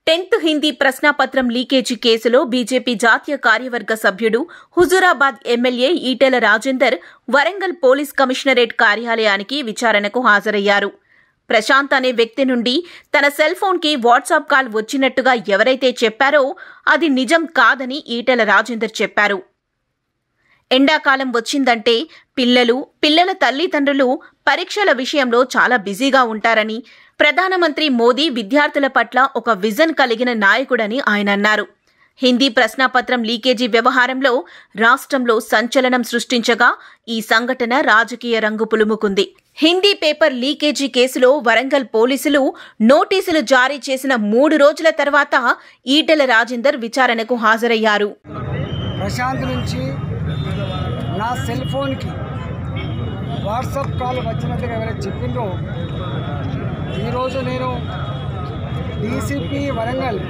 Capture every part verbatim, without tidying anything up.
Tenth Hindi ప్రశ్నాపత్రం లీకేజీ కేసులో బీజేపీ జాతీయ కార్యవర్గ సభ్యుడు Huzurabad MLA Eatala Rajender Warangal police commissionerate కార్యాలయానికి విచారణకు హాజరయ్యారు. ప్రశాంత్ అనే వ్యక్తి నుండి తన సెల్ ఫోన్కి వాట్సాప్ కాల్ వచ్చినట్టుగా ఎవరైతే చెప్పారో అది నిజం కాదని ఈటెల రాజేందర్ చెప్పారు. ఎండాకాలం వచ్చిందంటే పిల్లలు, పిల్లల తల్లిదండ్రులు పరీక్షల విషయంలో చాలా బిజీగా ఉంటారని, ప్రధానమంత్రి మోదీ విద్యార్థుల పట్ల ఒక విజన్ కలిగిన నాయకుడని ఆయన అన్నారు. హిందీ ప్రశ్నాపత్రం లీకేజీ వ్యవహారంలో రాష్ట్రంలో సంచలనం సృష్టించగా ఈ సంఘటన రాజకీయ రంగు పులుముకుంది. హిందీ పేపర్ లీకేజీ కేసులో వరంగల్ పోలీసులు నోటీసులు జారీ చేసిన మూడు రోజుల తర్వాత ఈటెల రాజేందర్ విచారణకు హాజరయ్యారు. ప్రశాంత్ నుంచి నా సెల్ ఫోన్కి వాట్సాప్ కాల్ వచ్చినట్టుగా ఎవరైతే చెప్పిందో ఈరోజు నేను డీసీపీ వరంగల్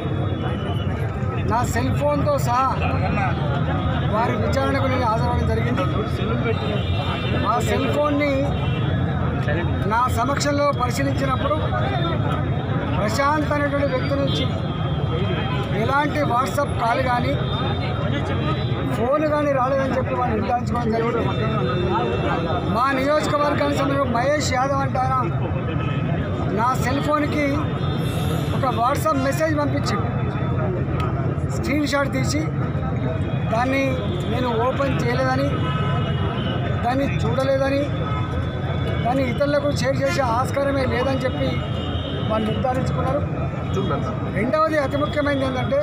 నా సెల్ ఫోన్తో సహా వారి విచారణకు నేను హాజరవడం జరిగింది. ఆ సెల్ ఫోన్ని నా సమక్షంలో పరిశీలించినప్పుడు ప్రశాంత్ అనేటువంటి వ్యక్తి నుంచి ఎలాంటి వాట్సాప్ కాల్ కానీ ఫోన్ కానీ రాలేదని చెప్పి వాళ్ళు నిర్ధారించుకోవడం జరిగింది. మా నియోజకవర్గానికి సంబంధించిన మహేష్ యాదవ్ అంటారా నా సెల్ ఫోన్కి ఒక వాట్సాప్ మెసేజ్ పంపించి స్క్రీన్ షాట్ తీసి దాన్ని నేను ఓపెన్ చేయలేదని, దాన్ని చూడలేదని, దాన్ని ఇతరులకు షేర్ చేసే ఆస్కారమే లేదని చెప్పి వాళ్ళు నిర్ధారించుకున్నారు. రెండవది అతి ముఖ్యమైనది ఏంటంటే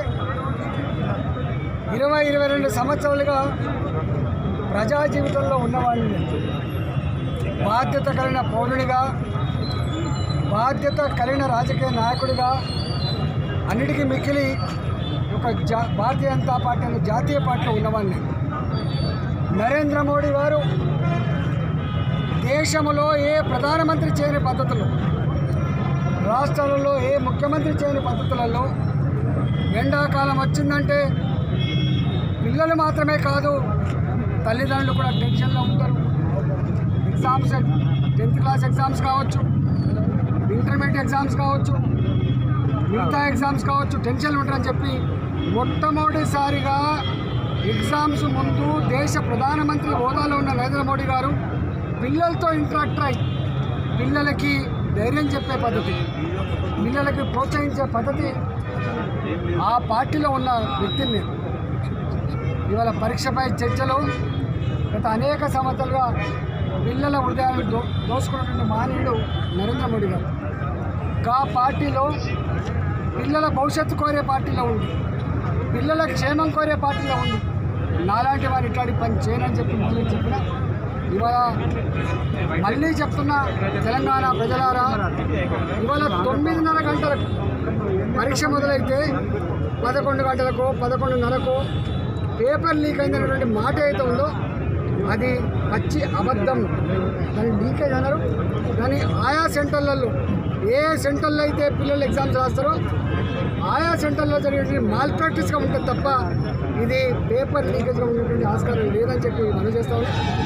ఇరవై ఇరవై రెండు సంవత్సరాలుగా ప్రజా జీవితంలో ఉన్నవాడిని బాధ్యత కలిగిన పౌరునిగా, బాధ్యత కలిగిన రాజకీయ నాయకుడిగా, అన్నిటికీ మిక్కిలి ఒక జా భారతీయ జనతా పార్టీ అనే జాతీయ పార్టీలో ఉన్నవాడిని. నరేంద్ర మోడీ గారు దేశంలో ఏ ప్రధానమంత్రి చేయని పద్ధతులు, రాష్ట్రాలలో ఏ ముఖ్యమంత్రి చేయని పద్ధతులలో ఎండాకాలం వచ్చిందంటే పిల్లలు మాత్రమే కాదు తల్లిదండ్రులు కూడా టెన్షన్లో ఉంటారు. ఎగ్జామ్స్, టెన్త్ క్లాస్ ఎగ్జామ్స్ కావచ్చు, ఇంటర్మీడియట్ ఎగ్జామ్స్ కావచ్చు, మిగతా ఎగ్జామ్స్ కావచ్చు, టెన్షన్లు ఉంటారని చెప్పి మొట్టమొదటిసారిగా ఎగ్జామ్స్ ముందు దేశ ప్రధానమంత్రి హోదాలో ఉన్న నరేంద్ర మోడీ గారు పిల్లలతో ఇంటరాక్ట్ అయ్యి పిల్లలకి ధైర్యం చెప్పే పద్ధతి, పిల్లలకి ప్రోత్సహించే పద్ధతి ఆ పార్టీలో ఉన్న వ్యక్తిని ఇవాళ పరీక్షపై చర్చలు గత అనేక సంవత్సరాలుగా పిల్లల హృదయాన్ని దో దోసుకున్నటువంటి మహనీయుడు నరేంద్ర మోడీ గారు. కా పార్టీలో పిల్లల భవిష్యత్తు కోరే పార్టీలో ఉంది, పిల్లల క్షేమం కోరే పార్టీలో ఉంది. నాలాంటి వారు ఇట్లాంటి పని చేయనని చెప్పి మళ్ళీ చెప్పిన ఇవాళ మళ్ళీ చెప్తున్నా తెలంగాణ ప్రజలారా, ఇవాళ తొమ్మిదిన్నర గంటలకు పరీక్ష మొదలైతే పదకొండు గంటలకు పదకొండున్నరకు పేపర్ లీక్ అయినటువంటి మాట అయితే ఉందో అది పచ్చి అబద్ధం. దాన్ని లీకేజ్ అన్నారు. కానీ ఆయా సెంటర్లలో ఏ సెంటర్లో అయితే పిల్లలు ఎగ్జామ్స్ రాస్తారో ఆయా సెంటర్లో జరిగేటువంటి మాల్ ప్రాక్టీస్గా ఉంటుంది తప్ప ఇది పేపర్ లీకేజ్గా ఉన్నటువంటి ఆస్కారం లేదని చెప్పి మనం చేస్తాము.